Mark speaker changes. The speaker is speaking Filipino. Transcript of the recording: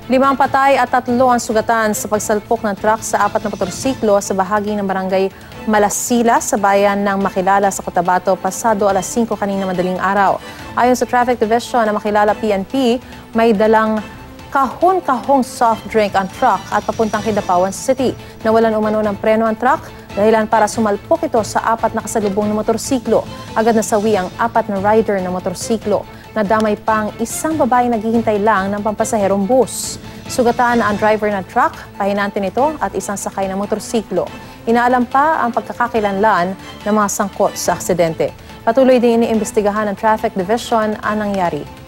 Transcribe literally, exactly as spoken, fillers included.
Speaker 1: Limang patay at tatlo ang sugatan sa pagsalpok ng truck sa apat na motorsiklo sa bahagi ng barangay Malasila sa bayan ng Makilala sa Cotabato pasado alas singko kanina madaling araw. Ayon sa Traffic Division ng Makilala P N P, may dalang kahon-kahong soft drink ang truck at papuntang Kidapawan City. Nawalan umano ng preno ang truck dahilan para sumalpok ito sa apat na kasalubong na motorsiklo. Agad nasawi ang apat na rider ng motorsiklo. Nadamay pang isang babae naghihintay lang ng pampasaherong bus. Sugatan ang driver ng truck, pahinante nito at isang sakay ng motorsiklo. Inaalam pa ang pagkakakilanlan ng mga sangkot sa aksidente. Patuloy din iniimbestigahan ng Traffic Division ang nangyari.